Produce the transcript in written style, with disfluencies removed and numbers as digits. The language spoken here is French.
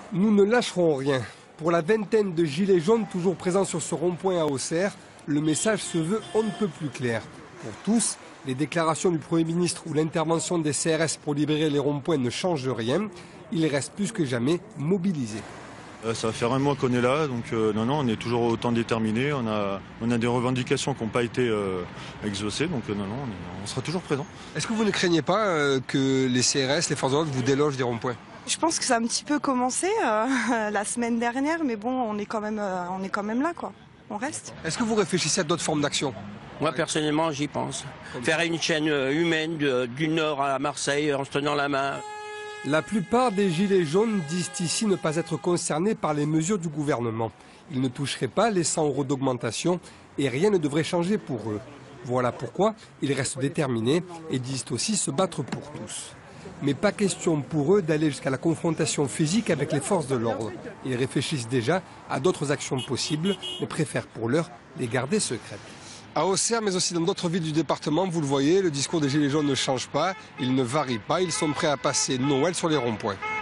Nous ne lâcherons rien. Pour la vingtaine de gilets jaunes toujours présents sur ce rond-point à Auxerre, le message se veut on ne peut plus clair. Pour tous, les déclarations du Premier ministre ou l'intervention des CRS pour libérer les ronds-points ne changent rien. Ils restent plus que jamais mobilisés. Ça va faire un mois qu'on est là, donc non, on est toujours autant déterminés. On a des revendications qui n'ont pas été exaucées, donc non, on sera toujours présents. Est-ce que vous ne craignez pas que les CRS, les forces de l'ordre, vous délogent des ronds-points? Je pense que ça a un petit peu commencé la semaine dernière, mais bon, on est quand même là, quoi. On reste. Est-ce que vous réfléchissez à d'autres formes d'action? Moi, personnellement, j'y pense. Faire une chaîne humaine du Nord à Marseille en se tenant la main. La plupart des gilets jaunes disent ici ne pas être concernés par les mesures du gouvernement. Ils ne toucheraient pas les 100 € d'augmentation et rien ne devrait changer pour eux. Voilà pourquoi ils restent déterminés et disent aussi se battre pour tous. Mais pas question pour eux d'aller jusqu'à la confrontation physique avec les forces de l'ordre. Ils réfléchissent déjà à d'autres actions possibles, mais préfèrent pour l'heure les garder secrètes. À Auxerre, mais aussi dans d'autres villes du département, vous le voyez, le discours des Gilets jaunes ne change pas, il ne varie pas, ils sont prêts à passer Noël sur les ronds-points.